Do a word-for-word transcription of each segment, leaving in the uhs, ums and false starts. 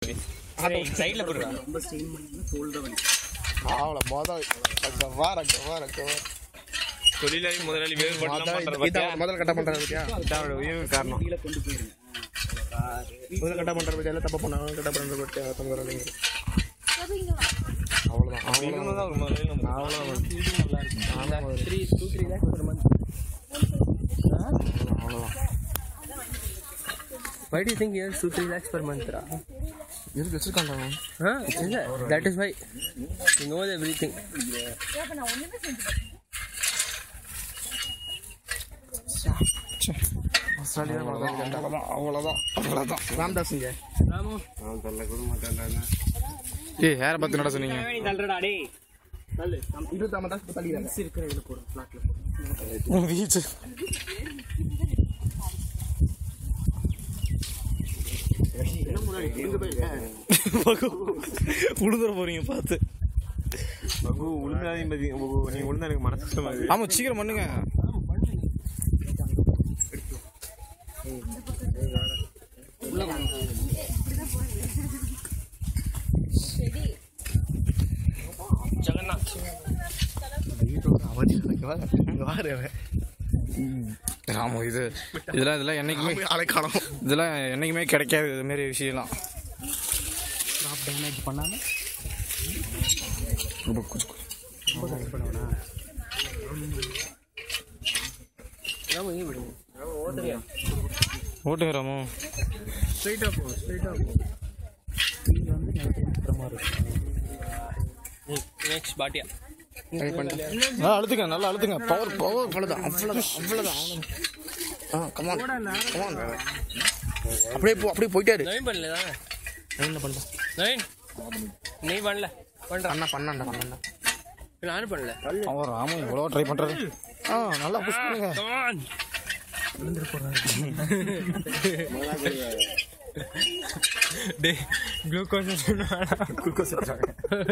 சைடுல போடுறா ரொம்ப ஸ்ட்ரெயின் பண்ணி ஷோல்டர் வலி ஆவல மொத கவர கவர கவர தொழிலாளி முதலாளி வேறு பண்றாங்க முதல்ல கட்ட பண்றாங்க பத்தியா இதோட உயர்வு காரணம் கீழ கொண்டு போயிருங்க முதல்ல கட்ட பண்ற பத்தியா எல்லாம் தப்பு பண்ணாங்க கட்ட பண்ற பத்தியா தங்கறீங்க அவ்வளவுதான் அவ்வளவுதான் தான் ஒரு முதலாளி நம்ம அவ்வளவுதான் நல்லா இருக்கு ஆனா three two three lakhs per month அவ்வளவுதான் why do you think you earn two three lakhs per month ra எதுக்கு வச்சிருக்காங்க huh that is why you know everything அவ்வளவுதான் அவ்வளவுதான் அவ்வளவுதான் ராம்தாஸ்ங்க ராமு நான் தள்ள கூட மாட்டேன்டா ஏய் யாரை பத்தி நட சொன்னீங்க நீ தள்ளடா டேய் தள்ளு இருபத்தி ஐம்பது தாஸ் தள்ளிடுறாங்க மிஸ் இருக்கிற இதுல போடு ஃபிளாட்ல போடு வீச்சு உழுதுற போறீங்க பார்த்து பகு உளுந்தாதையும் பத்தி நீ உளுந்தா எனக்கு மனசு கஷ்டமா இருக்கு ஆமா சீக்கிரம் பண்ணுங்க ஆமா இது இதெல்லாம் இதெல்லாம் என்னைக்குமே அலைக்காலம் இதெல்லாம் என்னைக்குமே கிடைக்காது இது மாதிரி விஷயம்லாம் டேமேஜ் பண்ணாம ரொம்ப கொஞ்சம் ரொம்ப கஷ்டப்படுவனா ராமு ஏன் விடுங்க ராமு ஓடுறியா ஓட்டுங்க ராமு ஸ்ட்ரைட்டா போ ஸ்ட்ரைட்டா போ இது வந்து எனக்கு கஷ்டமா இருக்கு நெக்ஸ்ட் பாட்டியா ஆ அழுத்துங்க நல்லா அழுத்துங்க பவர் பவர் அவ்வளோதான் அவ்வளோதான் அவ்வளோதான் ஆ கமான் கமான் அப்படியே போ அப்படியே போயிட்டாரு நவீன் பண்ணல என்ன பண்ணல நவீன் நீ பண்ணல பண்ற அண்ணா பண்ணாண்டா பண்ணாண்டா நானும் பண்ணல அவர் ராமு எவ்வளோ ட்ரை பண்ணுறாரு ஆ நல்லா புஷ் பண்ணுங்க கமான் விழுந்துற போறாரு டேய் குளுக்கோஸ் சொன்னாடா குளுக்கோஸ் எடுறாங்க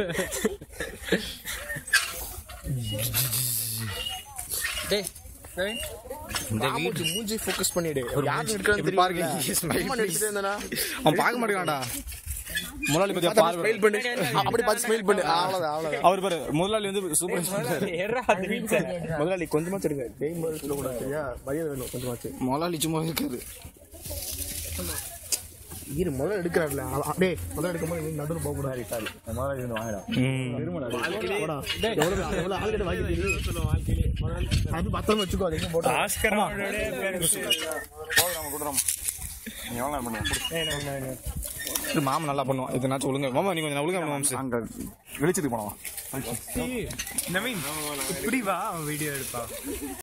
டேய் நவீன் இந்த வீட்டு மூஞ்சி ஃபோக்கஸ் பண்ணிடு யார் எடுக்கறன்னு தெரியும் பாருங்க ஸ்மைல் பண்ணி எடுத்துட்டே இருந்தானா அவன் பார்க்க மாட்டேங்கிறான்டா முதலாளி பத்தி பாரு ஸ்மைல் பண்ணு அப்படி பார்த்து ஸ்மைல் பண்ணு அவ்வளவுதான் அவ்வளவுதான் அவர் பாரு முதலாளி வந்து சூப்பர் ஸ்மைல் ஏறா அது வீட்ல முதலாளி கொஞ்சமா தெரியுங்க டேய் முதல்ல சொல்ல கூடாது சரியா மரியாதை வேணும் கொஞ்சமாச்சு முதலாளி சும்மா இருக்காரு ஈர முதல்ல எடுக்கறாருல டேய் முதல்ல எடுக்கும்போது நீ நடுவுல போக கூடாது சாரி முதல்ல இருந்து வாங்கடா திரும்படா போடா டேய் எவ்வளவு எவ்வளவு ஆளு கிட்ட வாங்கி தெரியும் சொல்ல வாழ்க்கையிலே அது பத்திரமா வச்சுக்கோ அது எங்க போடா ஆஸ்கர் போடுறோம் குடுறோம் நீ எவ்வளவு நேரம் பண்ணுவ இது மாமா நல்லா பண்ணுவான் இது நான் ஒழுங்கா மாமா நீ கொஞ்சம் ஒழுங்கா பண்ணுவோம் அங்க வெளிச்சத்துக்கு போனோம் நவீன் இப்படி வா வீடியோ எடுப்பா